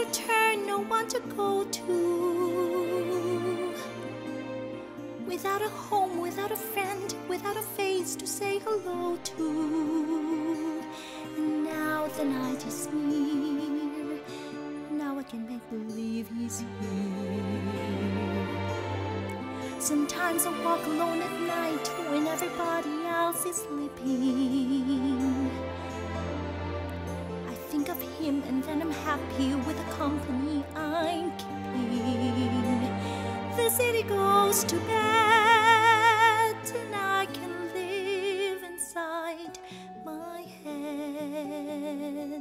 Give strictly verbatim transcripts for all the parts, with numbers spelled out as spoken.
turn, no one to go to. Without a home, without a friend, without a face to say hello to. And now the night is near, now I can make believe he's here. Sometimes I walk alone at night when everybody else is sleeping. I think of him and then I'm happy with the company I'm keeping. The city goes to bed and I can live inside my head.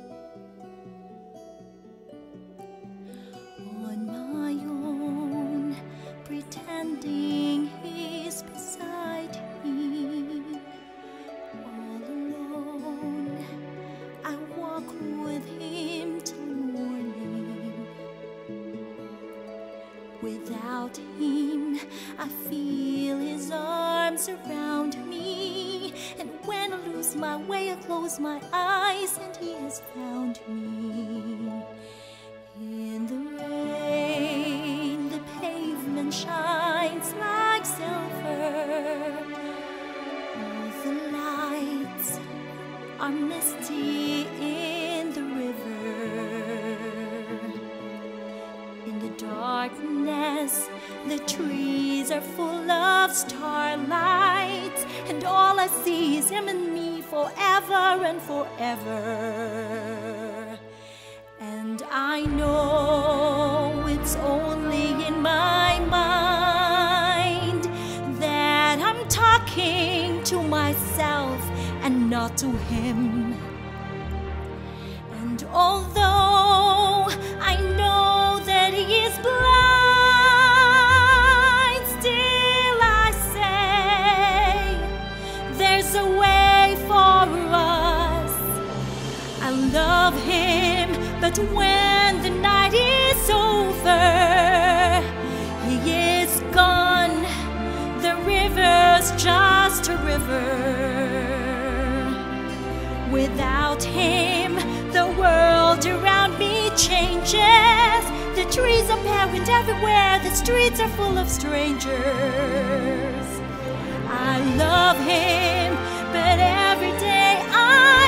On my own, pretending he's beside me. All alone, I walk with him till morning. Without him, I feel his arms around me. And when I lose my way, I close my eyes and he has found me. In the rain, the pavement shines like silver. All the lights are misty in the river. In the darkness, the trees are full of starlight, and all I see is him and me forever and forever. And I know it's only in my mind that I'm talking to myself and not to him. And although I know that he is blind, still I say there's a way for us. I love him, but when the night is over, he is gone. The river's just a river. Without him, the world around me changes. The trees are parent everywhere, the streets are full of strangers. I love him, but every day I